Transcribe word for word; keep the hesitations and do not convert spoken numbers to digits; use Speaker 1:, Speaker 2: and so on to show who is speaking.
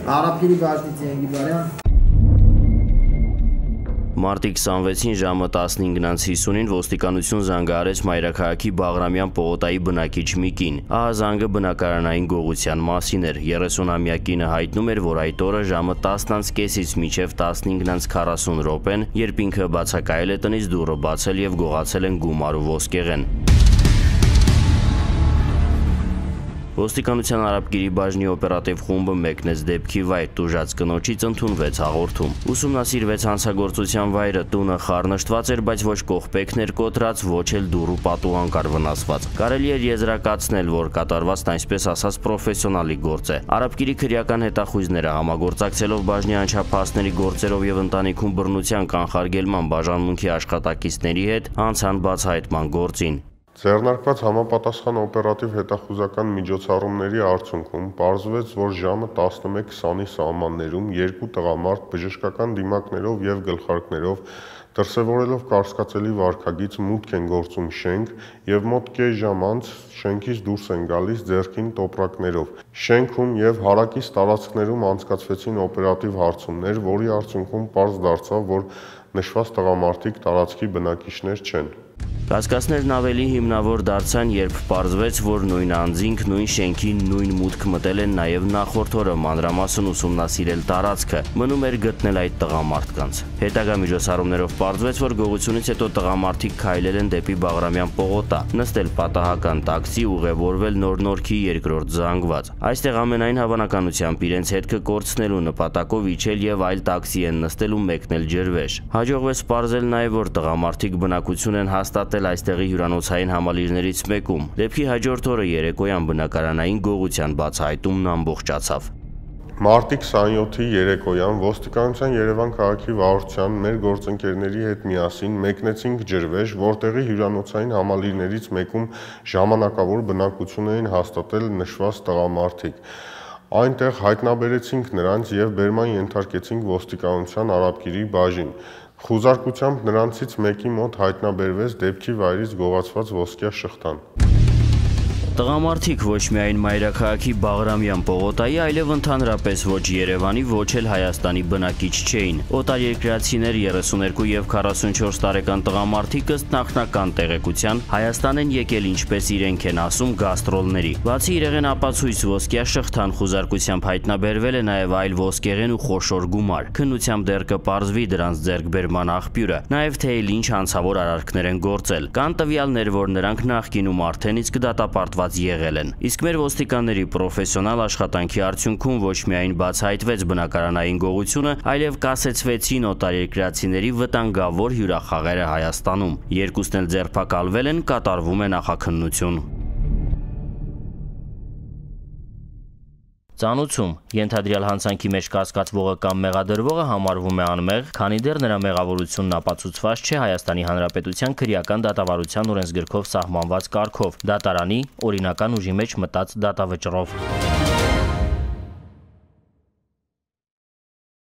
Speaker 1: Արաբկիրի բաժնից Ենգիբարյան։
Speaker 2: Մարտի քսանվեցին ժամը տասնհինգ հիսունին ոստիկանություն զանգահարեց Մայրաքաղաքի Բաղրամյան պողոտայի բնակիչ մի կին։ Ահա զանգը բնակարանային գողության մասին էր։ երեսունամյա կինը հայտնում էր, որ այդ օրը ժամը տասն կեսից մինչև տասնհինգ քառասուն րոպեն, երբ ինքը բացակայել է տնից, դուռը բացել եւ գողացել են գումար ու ոսկեղեն։ Ոստիկանության Արաբկիրի բաժնի օպերատիվ խումբը մեկնեց դեպքի վայր, տուժած կնոջից ընդունվեց հաղորդում։ Ուսումնասիրվեց հանցագործության վայրը, տունը խառնշտված էր, բայց ոչ կողպեքն էր կոտրած, ոչ էլ դուռ ու պատուհան կար վնասված։ Կարելի էր եզրակացնել, որ կատարվածն այսպես ասած պրոֆեսիոնալի գործ է։ Արաբկիրի քրեական հետախույզները համագործակցելով բաժնի անչափահասների գործերով եւ ընտանիքում բռնության կանխարգելման բաժանմունքի աշխատակիցների հետ անցան բացահայտման գործին։
Speaker 3: Ձեռնարկված համապատասխան օպերատիվ հետախուզական միջոցառումների արդյունքում պարզվեց, որ ժամը տասնմեկ քսանի սահմաններում երկու տղամարդ բժշկական դիմակներով եւ գլխարկներով դրսևորելով կասկածելի վարքագիծ մուտք են գործում շենք եւ մոտ կես ժամ անց շենքից դուրս են գալիս ձեռքին տոպրակներով։ Շենքում եւ հարակից տարածքներում անցկացվեցին օպերատիվ հարցումներ, որի արդյունքում պարզ դարձավ, որ նշված տղամարդիկ տարածքի բնակիչներ չեն։
Speaker 2: Կասկածներն ավելի հիմնավոր դարձան, երբ պարզվեց, որ նույն անձինք նույն շենքի նույն մուտք մտել են նաև նախորդ օրը մանրամասն ուսումնասիրել տարածքը, մնում էր գտնել այդ տղամարդկանց։ Հետագա միջոցառումներով պարզվեց, որ գողությունից հետո տղամարդիկ քայլել են դեպի Բաղրամյան պողոտա, նստել պատահական տաքսի, ուղևորվել Նոր Նորքի երկրորդ զանգված։ Այստեղ ամենայն հավանականությամբ իրենց հետքը կորցնելու նպատակով իջել եւ այլ տաքսի են նստել ու մեկնել ջրվեժ։ Հաջողվեց պարզել նաև, որ տղամարդիկ բնակություն են հաստատել այստեղի հյուրանոցային համալիրներից մեկում։ Դեպքի հաջորդ օրը երեկոյան բնակարանային գողության բացահայտումն ամբողջացավ։
Speaker 3: Մարտի քսանյոթի երեկոյան ոստիկանության Երևան քաղաքի վարչության մեր գործընկերների հետ միասին մեկնեցինք ջրվեժ, որտեղի հյուրանոցային համալիրներից մեկում ժամանակավոր բնակություն էին հաստատել նշված տղամարդիկ։ Այնտեղ հայտնաբերեցինք նրանց եւ բերման ենթարկեցինք ոստիկանության Արաբկիրի բաժին։ Խուզարկությամբ նրանցից մեկի մոտ հայտնաբերվեց դեպքի վայրից գողացված ոսկյա շղթան։
Speaker 2: Տղամարդիկ ոչ միայն Մայրաքաղաքի Բաղրամյան պողոտայի, այլև ընդհանրապես ոչ Երևանի, ոչ էլ Հայաստանի բնակիչ չէին։ Օտարերկրացիներ երեսուներկու եւ քառասունչորս տարեկան տղամարդիկ ըստ նախնական տեղեկության Հայաստան են եկել, ինչպես իրենք են ասում, գաստրոլների։ Բացի իրեղեն ապացույց ոսկյա շղթան, խուզարկությամբ հայտնաբերվել է նաև այլ ոսկեղեն ու խոշոր գումար։ Քննությամբ դեռ կպարզվի դրանց ձեռքբերման աղբյուրը, նաև թե ինչ հանցավոր արարքներ են գործել։ Կան տվյալներ, որ նրանք նախկինում արդեն իսկ դատապարտված եղել են։ Իսկ մեր ոստիկանների պրոֆեսիոնալ աշխատանքի արդյունքում ոչ միայն բացահայտվեց բնակարանային գողությունը, այլև կասեցվեցին օտարերկրացիների վտանգավոր հյուրախաղերը Հայաստանում։ Երկուսն էլ ձերբակալվել են, կատարվում է նախաքննություն։ Ծանուցում ենթադրյալ հանցանքի մեջ կասկածվողը կամ մեղադրվողը համարվում է անմեղ, քանի դեռ նրա մեղավորությունն ապացուցված չէ Հայաստանի Հանրապետության քրեական դատավարության օրենսգրքով սահմանված կարգով՝ դատարանի օրինական ուժի մեջ մտած դատավճռով։